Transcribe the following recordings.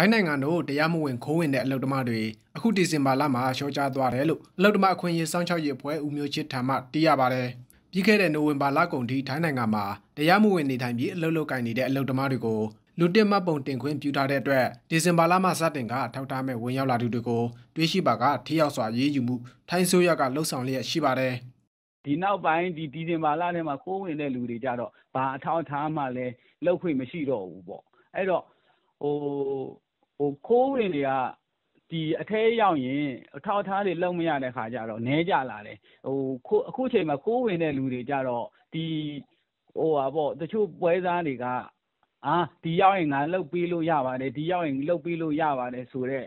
ထိုင်းနိုင်ငံတို့တရားမဝင်ခိုးဝင်တဲ့အလုပ်သမားတွေအခုဒီဇင်ဘာလမှာရှော့ချသွားတယ်လို့အလုပ်သမားအခွင့်အရေးစောင့်ရှောက်ရေးအဖွဲ့ဦးမျိုးချစ်ထံမှသိရပါတယ်။ပြီးခဲ့တဲ့နိုဝင်ဘာလကုန်ထိထိုင်းနိုင်ငံမှာတရားမဝင်နေထိုင်ပြီးအလုပ်လုပ်ကိုင်နေတဲ့အလုပ်သမားတွေကိုလူတစ်မှတ်ပုံတင်ခွင့်ပြုထားတဲ့အတွက်ဒီဇင်ဘာလမှစတင်ကထောက်ထားမဲ့ဝင်ရောက်လာသူတွေကိုတွေးရှိပါကထိရောက်စွာရေးယူမှုထိုင်းဆိုရကလှုပ်ဆောင်လျက်ရှိပါတယ်။ဒီနောက်ပိုင်းဒီဇင်ဘာလထဲမှာခိုးဝင်တဲ့လူတွေကြတော့ဘာအထောက်အထားမှလည်းလုပ်ခွင့်မရှိတော့ဘူးပေါ့။အဲ့တော့ခိုးဝင်တွေကဒီအထဲရောက်ရင်အထောက်အထားတွေလုံမရတဲ့ခါကျတော့နဲကြလာတယ်အခုချိန်မှာခိုးဝင်တဲ့လူတွေကြတော့ဒီတချို့ပွဲစားတွေကဒီရောက်ရင်ငါလှုပ်ပေးလို့ရပါတယ်ဒီရောက်ရင်လှုပ်ပေးလို့ရပါတယ်ဆိုတော့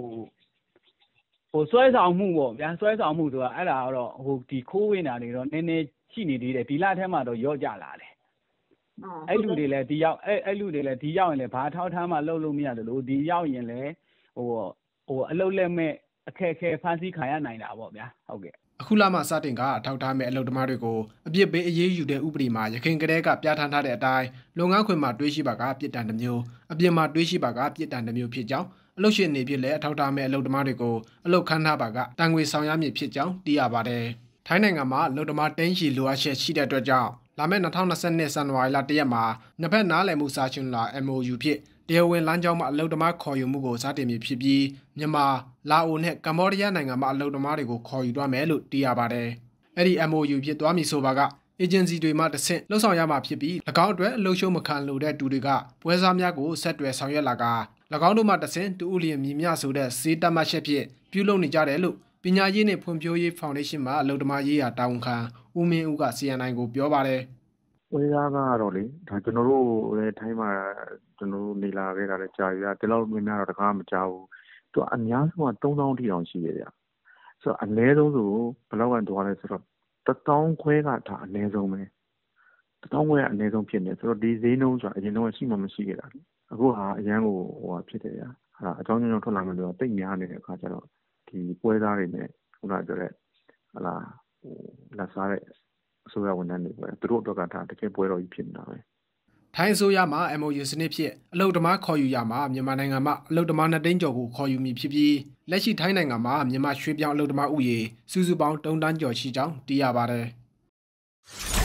ဆွဲဆောင်မှုပေါ့ဗျာဆွဲဆောင်မှုဆိုတာအဲ့ဒါတော့ဒီခိုးဝင်တာတွေတော့နည်းနည်းရှိနေသေးတယ်ဒီလထဲမှာတော့ရော့ကြလာတယ်အဲ့လူတွေလည်းဒီရောက်အဲ့လူတွေလည်းဒီရောက်ရင်လည်းဘာထောက်ထားမှလှုပ်လို့မရတယ်လို့ဒီရောက်ရင်လည်းအလုပ်လက်မဲ့အခက်အခဲဖန်ဆီးခံရနိုင်တာပေါ့ဗျာဟုတ်ကဲ့အခုလမှစတင်ကအထောက်ထားမဲ့အလုပ်သမားတွေကိုအပြစ်ပေးအရေးယူတဲ့ဥပဒေမှာရခိုင်ကလေးကပြဋ္ဌာန်းထားတဲ့အတိုင်းလုပ်ငန်းခွင်မှာတွေးရှိပါကပြစ်ဒဏ်တစ်မျိုးအပြင်မှာတွေးရှိပါကပြစ်ဒဏ်တစ်မျိုးဖြစ်ကြောင်းအလုပ်ရှင်နေဖြစ်လဲအထောက်ထားမဲ့အလုပ်သမားတွေကိုအလုပ်ခန့်ထားပါကတန်ငွေဆောင်ရမည်ဖြစ်ကြောင်းသိရပါတယ်ထိုင်းနိုင်ငံမှာအလုပ်သမားတင်းရှည်လိုအပ်ချက်ရှိတဲ့အတွက်ကြောင့်လာမယ့်2022ဇန်နဝါရီလ1ရက်မှာနှစ်ဖက်နားလည်မှုစာချုပ်လာ MOU ဖြစ်တရားဝင်လမ်းကြောင်းမှာအလုပ်သမားခေါ်ယူမှုကိုစတင်မည်ဖြစ်ပြီးမြန်မာလာအိုနဲ့ကမ္ဘောဒီးယားနိုင်ငံမှာအလုပ်သမားတွေကိုခေါ်ယူသွားမယ်လို့သိရပါတယ်။အဲ့ဒီ MOU ဖြစ်သွားမည်ဆိုပါကအေဂျင်စီတွေမှတဆင့်လှုပ်ဆောင်ရမှာဖြစ်ပြီး၎င်းအတွက်အလုပ်ရှုံးမခံလိုတဲ့သူတွေကပွဲစားများကိုဆက်တွယ်ဆောင်ရွက်လာက၎င်းတို့မှတဆင့်တူဦးလျင်မြည်မြဆိုတဲ့ဈေးတက်မှတ်ချက်ဖြင့်ပြုလုပ်နေကြတယ်လို့ပညာရေးနဲ့ဖွံ့ဖြိုးရေးဖောင်ဒေးရှင်းမှအလုပ်သမားရေးရာတာဝန်ခံဦးမင်းဦးက CNI ကိုပြောပါတယ်။ပွဲစားကတော့လေဒါကျွန်တော်တို့လည်းထိုင်းမှာကျွန်တော်တို့နေလာခဲ့တာလည်းကြာပြီ။ဒီလောက်များများတော့တကားမကြောက်ဘူး။သူအများဆုံးက3000ထိတောင်ရှိရဗျ။ဆိုတော့အနည်းဆုံးဆိုဘယ်လောက်ကန်သွားလဲဆိုတော့1000ခွဲကဒါအနည်းဆုံးပဲ။1000ခွဲကအနည်းဆုံးဖြစ်နေဆိုတော့ဒီဈေးနှုန်းဆိုတာအရင်တော့ရှိမှမရှိခဲ့တာ။အခုဟာအရန်ကိုဖြစ်တယ်ဗျာ။အကြောင်းကြောင့်ထွက်လာမှလို့တိတ်များနေတဲ့အခါကျတော့ဒီပွဲစားတွေနဲ့ခုနပြောတဲ့လက်စားတဲ့အစိုးရဝန်ထမ်းတွေပဲသူတို့အတွက်ကဒါတကယ်ပွဲတော်ကြီးဖြစ်နေတာပဲထိုင်းအစိုးရမှ MOU စနစ်ဖြင့်အလုပ်သမားခေါ်ယူရမှာမြန်မာနိုင်ငံမှာအလုပ်သမား2သိန်းကျော်ကိုခေါ်ယူမည်ဖြစ်ပြီးလက်ရှိထိုင်းနိုင်ငံမှာမြန်မာရွှေ့ပြောင်းအလုပ်သမားဥယေစုစုပေါင်း3တန်းကျော်ရှိကြောင်းသိရပါတယ်